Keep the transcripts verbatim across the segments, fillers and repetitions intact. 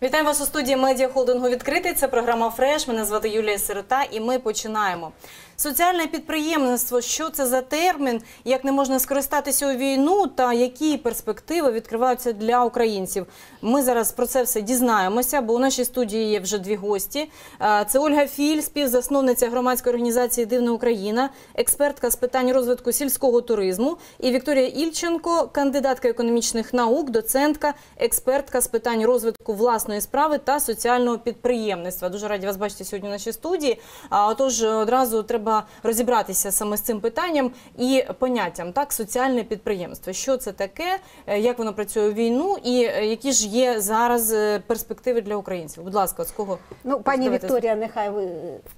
Вітаю вас у студії медіахолдингу «Відкритий». Це програма «Фреш». Мене звати Юлія Сирота і ми починаємо. Соціальне підприємництво – що це за термін, як не можна скористатися у війну та які перспективи відкриваються для українців. Ми зараз про це все дізнаємося, бо у нашій студії є вже дві гості. Це Ольга Філь, співзасновниця громадської організації «Дивна Україна», експертка з питань розвитку сільського туризму, і Вікторія Ільченко, кандидатка економічних наук, доцентка, експертка з питань розвитку власної справи та соціального підприємництва. Дуже раді вас бачити сьогодні в нашій студії. Отож, одразу треба розібратися саме з цим питанням і поняттям, так, соціальне підприємство. Що це таке, як воно працює у війну і які ж є зараз перспективи для українців? Будь ласка, з кого? Ну, пані Вікторія, нехай ви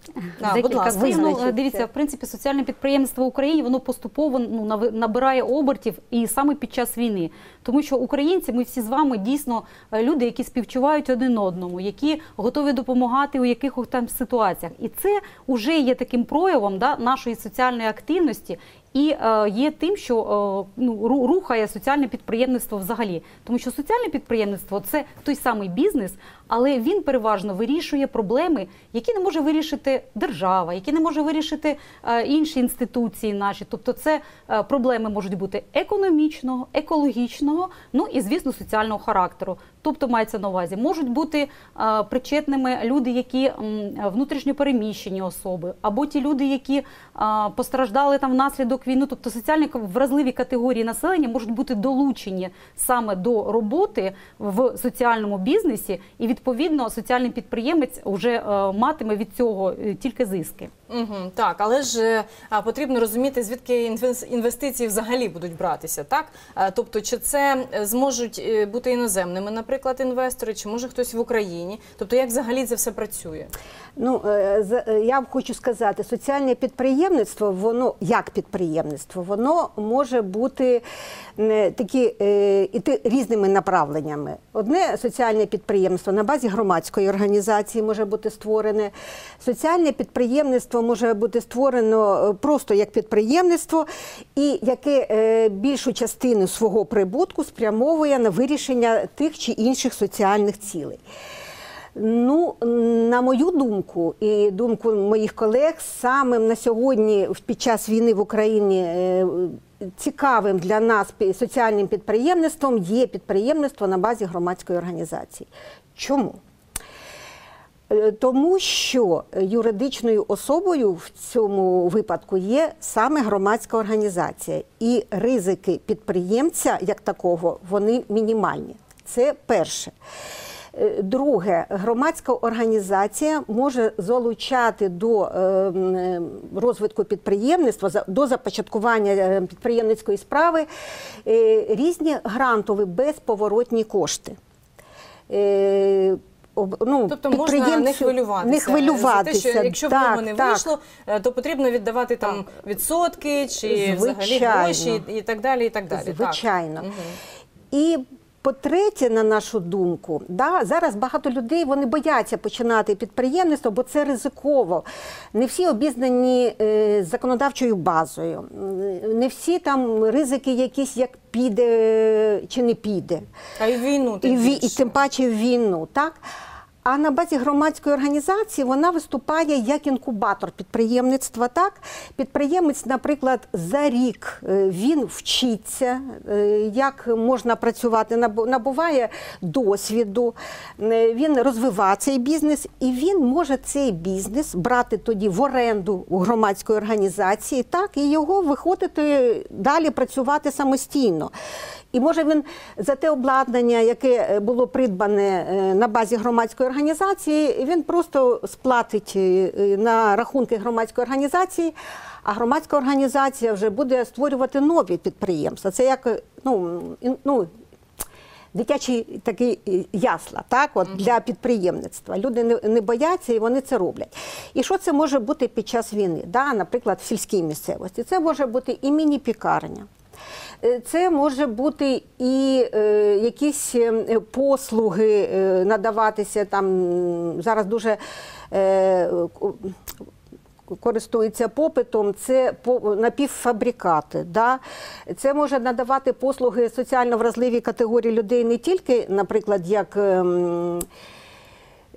а, будь ласка. Ну, дивіться, в принципі, соціальне підприємство в Україні, воно поступово ну, набирає обертів і саме під час війни. Тому що українці, ми всі з вами дійсно люди, які співчувають один одному, які готові допомагати у якихось там ситуаціях. І це вже є таким проявом да, нашої соціальної активності і е, є тим, що е, ну, рухає соціальне підприємництво взагалі. Тому що соціальне підприємництво – це той самий бізнес, але він переважно вирішує проблеми, які не може вирішити держава, які не може вирішити е, інші інституції наші. Тобто це е, проблеми можуть бути економічного, екологічного, ну і, звісно, соціального характеру. Тобто, мається на увазі, можуть бути е, причетними люди, які м, внутрішньо переміщені особи, або ті люди, які е, постраждали там внаслідок війни. Тобто соціально вразливі категорії населення можуть бути долучені саме до роботи в соціальному бізнесі, і відповідно соціальний підприємець вже е, матиме від цього тільки зиски. Угу, так, але ж а, потрібно розуміти, звідки інвестиції взагалі будуть братися, так? А, тобто, чи це зможуть бути іноземними, наприклад, інвестори, чи може хтось в Україні? Тобто, як взагалі це все працює? Ну, я хочу сказати, соціальне підприємництво, воно, як підприємництво, воно може бути такі, іти різними направленнями. Одне соціальне підприємство на базі громадської організації може бути створене. Соціальне підприємництво може бути створено просто як підприємництво, і яке більшу частину свого прибутку спрямовує на вирішення тих чи інших соціальних цілей. Ну, на мою думку і думку моїх колег, самим на сьогодні під час війни в Україні цікавим для нас соціальним підприємництвом є підприємництво на базі громадської організації. Чому? Тому що юридичною особою в цьому випадку є саме громадська організація. І ризики підприємця, як такого, вони мінімальні. Це перше. Друге, громадська організація може залучати до розвитку підприємництва, до започаткування підприємницької справи різні грантові безповоротні кошти. Ну, тобто можна не хвилюватися, не хвилюватися. За те, що якщо так, в нього не так. вийшло, то потрібно віддавати там відсотки чи Звичайно. взагалі гроші і так далі, і так далі. Звичайно. Так. Угу. І по-третє, на нашу думку, да, зараз багато людей вони бояться починати підприємництво, бо це ризиково. Не всі обізнані е, законодавчою базою, не всі там ризики якісь, як піде чи не піде. А і в війну тим і, більше. І тим паче в війну, так? А на базі громадської організації вона виступає як інкубатор підприємництва. Так? Підприємець, наприклад, за рік він вчиться, як можна працювати, набуває досвіду, він розвиває цей бізнес, і він може цей бізнес брати тоді в оренду у громадської організації, так? І його виходити далі працювати самостійно. І може він за те обладнання, яке було придбане на базі громадської організації, він просто сплатить на рахунки громадської організації, а громадська організація вже буде створювати нові підприємства. Це як, ну, ну дитячі такі ясла, так, от, для підприємництва. Люди не, не бояться і вони це роблять. І що це може бути під час війни? Да, наприклад, в сільській місцевості. Це може бути і міні-пікарня. Це може бути і е, якісь послуги е, надаватися, там зараз дуже е, користується попитом, це напівфабрикати. Да? Це може надавати послуги соціально вразливій категорії людей не тільки, наприклад, як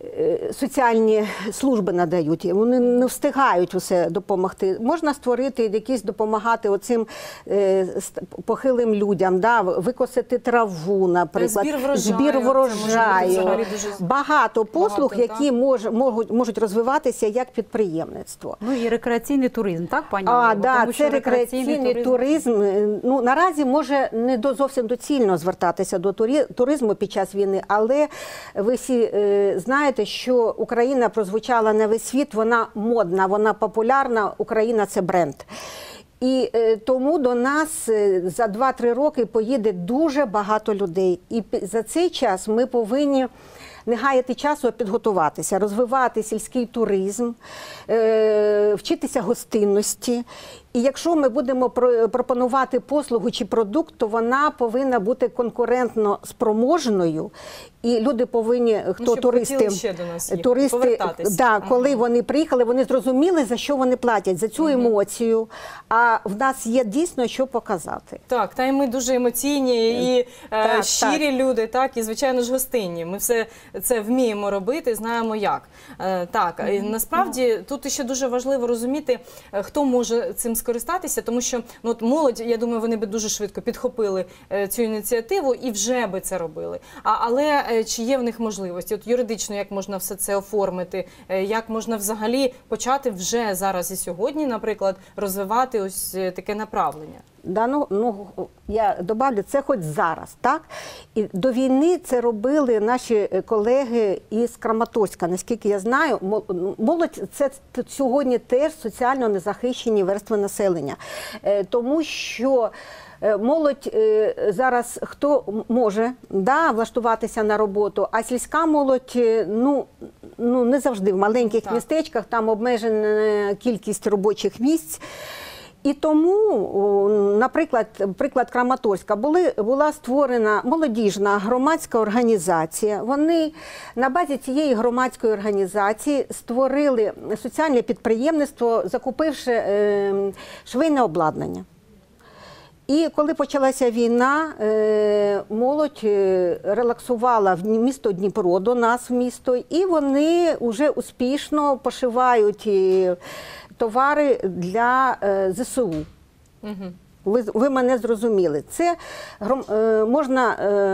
соціальні служби надають, вони не встигають усе допомогти. Можна створити якісь, допомагати оцим е, похилим людям, да, викосити траву, наприклад, Збір врожаю. збір Це може бути врожаю. взагалі дуже Багато послуг, багато, які мож, можуть, можуть розвиватися як підприємництво. Ну і рекреаційний туризм, так, пані А, Ольго? да, Тому що це рекреаційний туризм. Ну, наразі може не до зовсім доцільно звертатися до турі- туризму під час війни, але ви всі е, знаєте, що Україна прозвучала на весь світ, вона модна, вона популярна, Україна – це бренд. І е, тому до нас е, за два-три роки поїде дуже багато людей. І пі- за цей час ми повинні не гаяти часу, а підготуватися, розвивати сільський туризм, е, вчитися гостинності. І якщо ми будемо про- пропонувати послугу чи продукт, то вона повинна бути конкурентно спроможною. І люди повинні, хто щоб туристи, хотіли ще до нас їхати, туристи, повертатись. да, Ага. коли вони приїхали, вони зрозуміли, за що вони платять, за цю емоцію. А в нас є дійсно що показати. Так, та й ми дуже емоційні і е, Так, щирі люди, так, і звичайно ж гостинні. Ми все це вміємо робити, знаємо як. Е, так, і насправді тут ще дуже важливо розуміти, е, хто може цим скористатися, тому що ну, от молодь, я думаю, вони би дуже швидко підхопили е, цю ініціативу і вже би це робили. А, але е, чи є в них можливості? От юридично, як можна все це оформити, е, як можна взагалі почати вже зараз і сьогодні, наприклад, розвивати ось е, таке направлення? Да, ну, ну, я добавлю, це хоч зараз, так? І до війни це робили наші колеги із Краматорська, наскільки я знаю. Молодь – це сьогодні теж соціально незахищені верстви населення. Е, Тому що е, молодь е, зараз хто може, да, влаштуватися на роботу, а сільська молодь, е, ну, ну не завжди в маленьких Так. містечках, там обмежена кількість робочих місць. І тому, о, наприклад, приклад Краматорська, були, була створена молодіжна громадська організація. Вони на базі цієї громадської організації створили соціальне підприємництво, закупивши е, швейне обладнання. І коли почалася війна, е, молодь е, релаксувала в місто Дніпро, до нас в місто, і вони вже успішно пошивають е, товари для е, зе се у. Угу. Ви, ви мене зрозуміли. Це гром, е, можна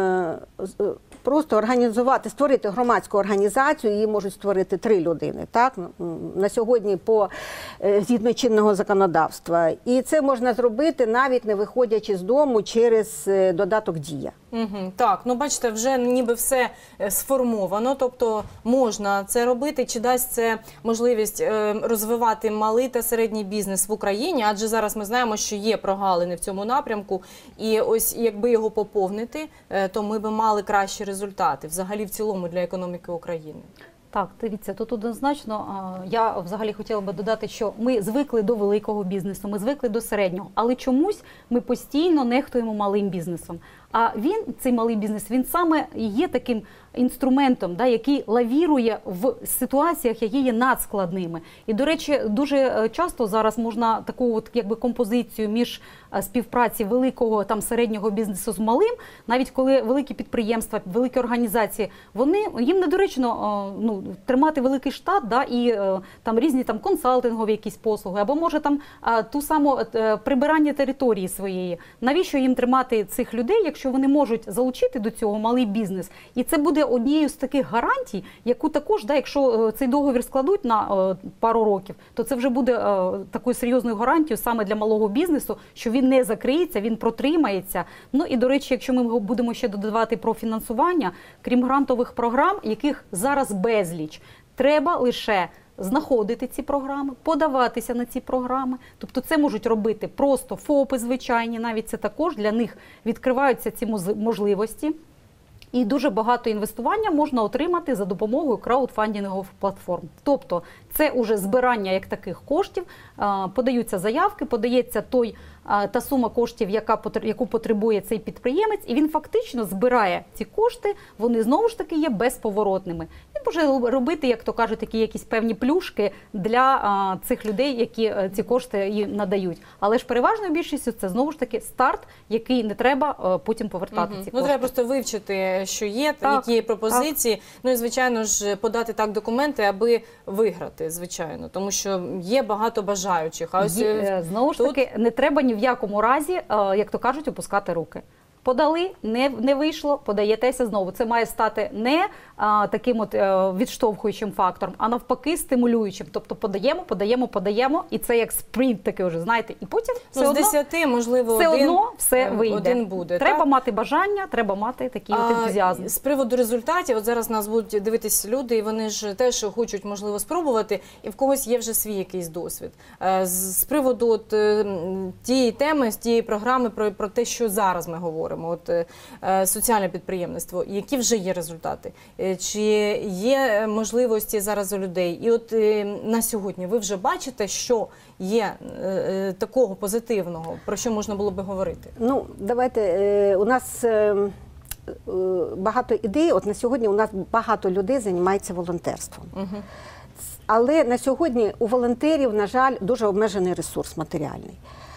е, з- е, просто організувати, створити громадську організацію, її можуть створити три людини, так? М, на сьогодні по е, згідно чинного законодавства. І це можна зробити навіть не виходячи з дому через е, додаток «Дія». Угу, так, ну бачите, вже ніби все е, сформовано, тобто можна це робити. Чи дасть це можливість е, розвивати малий та середній бізнес в Україні? Адже зараз ми знаємо, що є прогалини в цьому напрямку, і ось якби його поповнити, е, то ми би мали кращі результати взагалі в цілому для економіки України. Так, дивіться, тут однозначно а, я взагалі хотіла би додати, що ми звикли до великого бізнесу, ми звикли до середнього, але чомусь ми постійно нехтуємо малим бізнесом. А він, цей малий бізнес, він саме і є таким інструментом, да, який лавірує в ситуаціях, які є надскладними. І, до речі, дуже часто зараз можна таку от, якби, композицію між співпраці великого там середнього бізнесу з малим, навіть коли великі підприємства, великі організації, вони, їм недоречно ну, тримати великий штат, да, і там різні там консалтингові якісь послуги, або може там ту саму прибирання території своєї. Навіщо їм тримати цих людей, якщо вони можуть залучити до цього малий бізнес? І це буде однією з таких гарантій, яку також, да, якщо цей договір складуть на пару років, то це вже буде такою серйозною гарантією саме для малого бізнесу, що він не закриється, він протримається. Ну і, до речі, якщо ми будемо ще додавати про фінансування, крім грантових програм, яких зараз безліч, треба лише знаходити ці програми, подаватися на ці програми. Тобто це можуть робити просто ФОПи звичайні, навіть це також для них відкриваються ці можливості. І дуже багато інвестування можна отримати за допомогою краудфандингових платформ. Тобто це уже збирання як таких коштів, подаються заявки, подається той, та сума коштів, яка, яку потребує цей підприємець, і він фактично збирає ці кошти, вони знову ж таки є безповоротними. І може робити, як то кажуть, такі якісь певні плюшки для а, цих людей, які а, ці кошти їм надають. Але ж переважною більшістю це знову ж таки старт, який не треба а, потім повертати Угу. ці Ну, кошти. треба просто вивчити, що є, Так, які є пропозиції. Ну і, звичайно ж, подати так документи, аби виграти, звичайно. Тому що є багато бажаючих. А ось Є, е, знову ж тут- таки, не треба ні в якому разі, е, як то кажуть, опускати руки. Подали, не, не вийшло, подаєтеся знову. Це має стати не а, таким от е, відштовхуючим фактором, а навпаки стимулюючим. Тобто подаємо, подаємо, подаємо, і це як спринт такий вже, знаєте, і потім все ну, з одно, десяти, можливо, все один, одно все е, вийде. один буде. Треба так? мати бажання, треба мати такий от ентузіазм. А, з приводу результатів, от зараз нас будуть дивитись люди, і вони ж теж хочуть, можливо, спробувати, і в когось є вже свій якийсь досвід. Е, З, з приводу от, е, м, тієї теми, з тієї програми, про, про те, що зараз ми говоримо, от е, е, соціальне підприємництво, які вже є результати? Е, Чи є можливості зараз у людей? І от е, на сьогодні ви вже бачите, що є е, е, такого позитивного, про що можна було би говорити? Ну, давайте, е, у нас е, е, багато ідей, от на сьогодні у нас багато людей займається волонтерством. Угу. Але на сьогодні у волонтерів, на жаль, дуже обмежений ресурс матеріальний.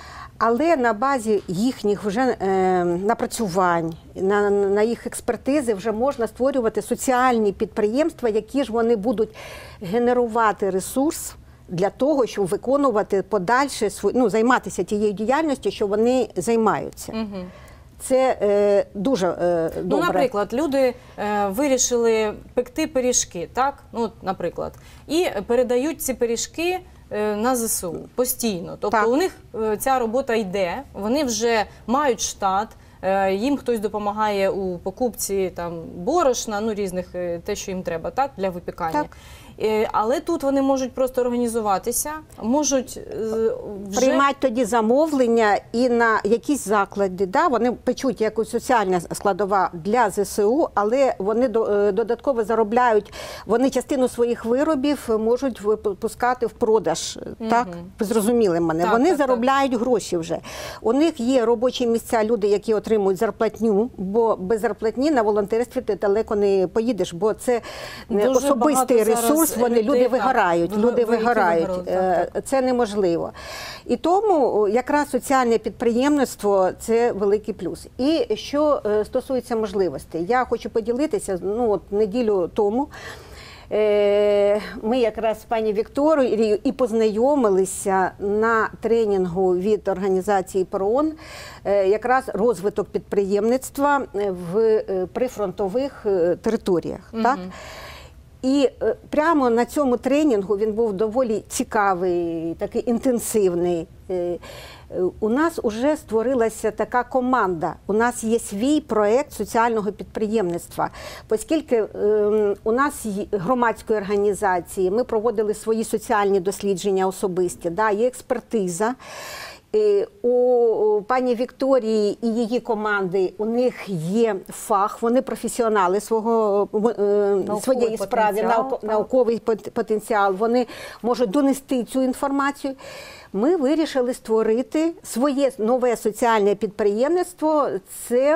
Але на базі їхніх вже е, напрацювань, на, на їх експертизи вже можна створювати соціальні підприємства, які ж вони будуть генерувати ресурс для того, щоб виконувати подальше, ну, займатися тією діяльністю, що вони займаються. Угу. Це е, дуже е, добре. Ну, наприклад, люди е, вирішили пекти пиріжки, так? Ну, от, наприклад, і передають ці пиріжки е, на ЗСУ постійно. Тобто Так. у них е, ця робота йде, вони вже мають штат, е, їм хтось допомагає у покупці там борошна, ну, різних, е, те, що їм треба, так, для випікання. Так. Е, Але тут вони можуть просто організуватися, можуть е, вже... Приймають тоді замовлення і на якісь заклади. Да? Вони печуть якусь соціальна складова для ЗСУ, але вони до- е, додатково заробляють, вони частину своїх виробів можуть випускати в продаж. Так? Ви зрозуміли мене. Так, вони так, заробляють гроші вже. У них є робочі місця, люди, які отримують зарплатню, бо без зарплатні на волонтерстві ти далеко не поїдеш, бо це Дуже особистий багато зараз ресурс, вони людей, люди так, вигорають, ви- люди ви- які вигорають. вигорали, Е, так, Це неможливо. І тому якраз соціальне підприємництво – це великий плюс. І що е, стосується можливостей, я хочу поділитися, ну от неділю тому е, ми якраз з пані Вікторією і познайомилися на тренінгу від організації ПРООН, е, якраз розвиток підприємництва в е, прифронтових е, територіях. Так? І е, прямо на цьому тренінгу, він був доволі цікавий, такий інтенсивний. Е, е, У нас вже створилася така команда. У нас є свій проєкт соціального підприємництва. Оскільки е, у нас є громадської організації, ми проводили свої соціальні дослідження особисті, да, є експертиза. Е, У пані Вікторії і її команди у них є фах, вони професіонали свого, е, своєї справи, потенціал, науко- так. науковий пот- потенціал, вони можуть донести цю інформацію. Ми вирішили створити своє нове соціальне підприємництво. Це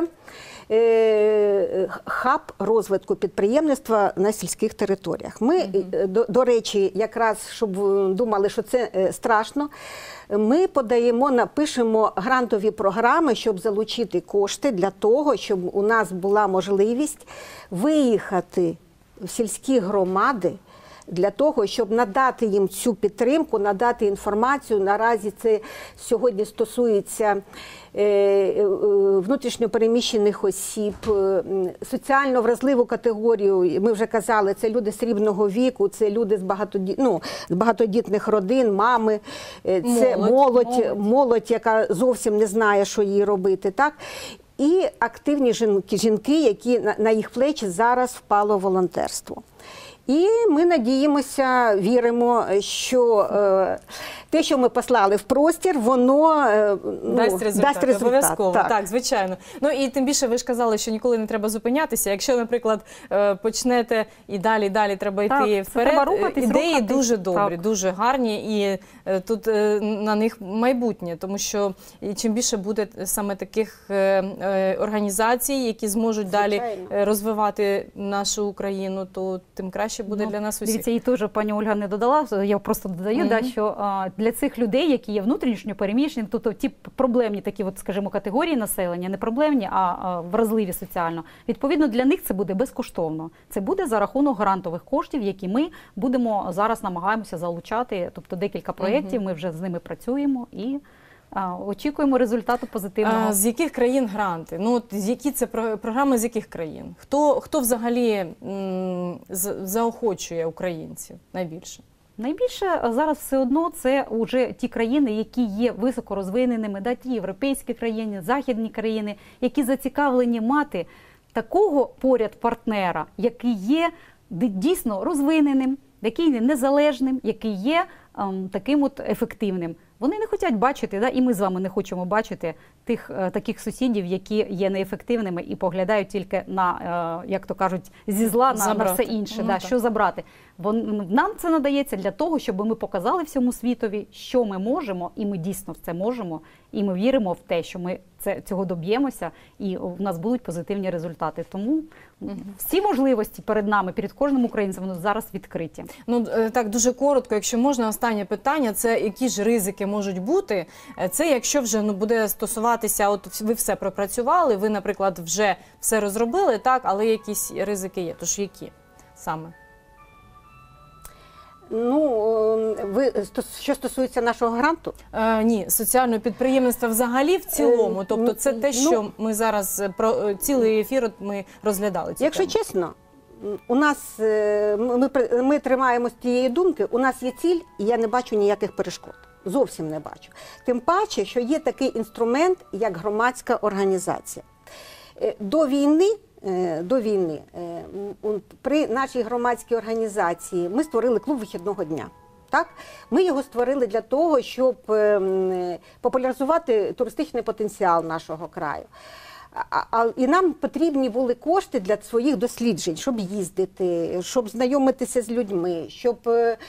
е, хаб розвитку підприємництва на сільських територіях. Ми, е, до, до речі, якраз, щоб ви думали, що це е, страшно, ми подаємо, напишемо грантові програми, щоб залучити кошти для того, щоб у нас була можливість виїхати в сільські громади, для того, щоб надати їм цю підтримку, надати інформацію. Наразі це сьогодні стосується е, е, внутрішньопереміщених осіб, е, соціально вразливу категорію, ми вже казали, це люди срібного віку, це люди з, багатоді... ну, з багатодітних родин, мами, е, це Молодь, молодь, молодь. молодь, яка зовсім не знає, що їй робити. Так? І активні жінки, жінки, які на, на їх плечі зараз впало волонтерство. І ми надіємося, віримо, що е, те, що ми послали в простір, воно е, ну, дасть результат, дасть результат. обов'язково. Так. Так. звичайно. Ну і тим більше ви ж казали, що ніколи не треба зупинятися. Якщо, наприклад, е, почнете і далі, і далі треба йти Так, це вперед, треба рухатись, ідеї рухатись. дуже добрі, Так. дуже гарні, і е, тут е, на них майбутнє, тому що і чим більше буде саме таких е, е, організацій, які зможуть далі Звичайно. е, розвивати нашу Україну, то тим краще буде Ну, для нас усіх. Дивіться, і теж пані Ольга не додала, я просто додаю, Мгм. да, що а, для цих людей, які є внутрішньо переміщені, тобто ті проблемні такі, от, скажімо, категорії населення, не проблемні, а, а вразливі соціально, відповідно для них це буде безкоштовно. Це буде за рахунок грантових коштів, які ми будемо зараз намагаємося залучати, тобто декілька проєктів, ми вже з ними працюємо і а, очікуємо результату позитивного. А, з яких країн гранти? Ну, от, які це про- програми з яких країн? Хто, хто взагалі м, з- заохочує українців найбільше? Найбільше а, зараз все одно це вже ті країни, які є високорозвиненими, да, ті європейські країни, західні країни, які зацікавлені мати такого поряд партнера, який є д- дійсно розвиненим, який є незалежним, який є ем, таким от ефективним. Вони не хочуть бачити, да, і ми з вами не хочемо бачити тих е, таких сусідів, які є неефективними і поглядають тільки на, е, як то кажуть, зі зла на, на Забрати. все інше, Ну, да, так. що забрати. Вон, нам це надається для того, щоб ми показали всьому світові, що ми можемо, і ми дійсно це можемо, і ми віримо в те, що ми це, цього доб'ємося, і в нас будуть позитивні результати. Тому всі можливості перед нами, перед кожним українцем, вони зараз відкриті. Ну, е, так, дуже коротко, якщо можна, останнє питання, це які ж ризики можуть бути? Е, Це якщо вже ну, буде стосуватися, от ви все пропрацювали, ви, наприклад, вже все розробили, так, але якісь ризики є. Тож які саме? Ну, е, ви, стос- що стосується нашого гранту, Е, ні, соціального підприємництва взагалі в цілому. Е, Тобто це те, ну, що ми зараз е, про е, цілий ефір от ми розглядали. Цю якщо тему. чесно, м, у нас е, ми, при- ми тримаємось тієї думки, у нас є ціль, і я не бачу ніяких перешкод. Зовсім не бачу. Тим паче, що є такий інструмент, як громадська організація. Е, До війни, е, до війни е, м, м, при нашій громадській організації ми створили клуб вихідного дня. Так? Ми його створили для того, щоб е, м, популяризувати туристичний потенціал нашого краю. А, а, і нам потрібні були кошти для своїх досліджень, щоб їздити, щоб знайомитися з людьми, щоб е,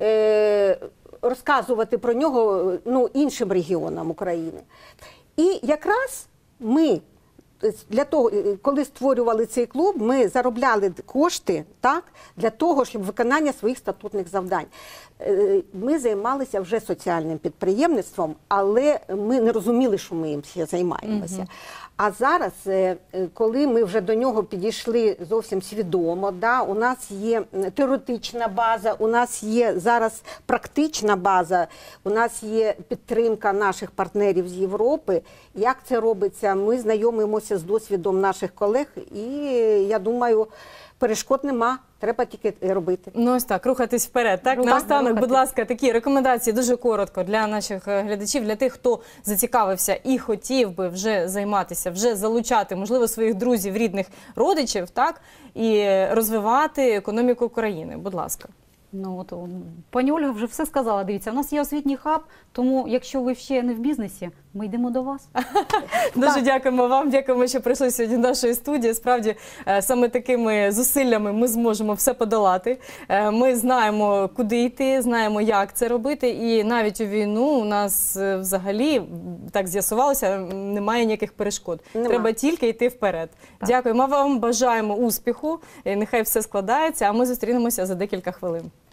е, розказувати про нього ну, іншим регіонам України. І якраз ми для того, коли створювали цей клуб, ми заробляли кошти так, для того, щоб виконання своїх статутних завдань. Е, Ми займалися вже соціальним підприємництвом, але ми не розуміли, що ми їм ще займаємося. Угу. А зараз, е, коли ми вже до нього підійшли зовсім свідомо, да, у нас є теоретична база, у нас є зараз практична база, у нас є підтримка наших партнерів з Європи. Як це робиться? Ми знайомимося з досвідом наших колег і, я думаю, перешкод нема, треба тільки робити. Ну ось так, рухатись вперед. Так, Ну, наостанок, рухатись. будь ласка, такі рекомендації дуже коротко для наших е, глядачів, для тих, хто зацікавився і хотів би вже займатися, вже залучати, можливо, своїх друзів, рідних, родичів, так, і розвивати економіку країни. Будь ласка. Ну, от, м, пані Ольга вже все сказала. Дивіться, у нас є освітній хаб, тому якщо ви ще не в бізнесі, ми йдемо до вас. Дуже дякуємо вам, дякуємо, що прийшли сьогодні до нашої студії. Справді, е, саме такими зусиллями ми зможемо все подолати. Е, Ми знаємо, куди йти, знаємо, як це робити. І навіть у війну у нас е, взагалі, так з'ясувалося, немає ніяких перешкод. Нема. Треба тільки йти вперед. Так. Дякуємо вам, бажаємо успіху. Е, Нехай все складається, а ми зустрінемося за декілька хвилин.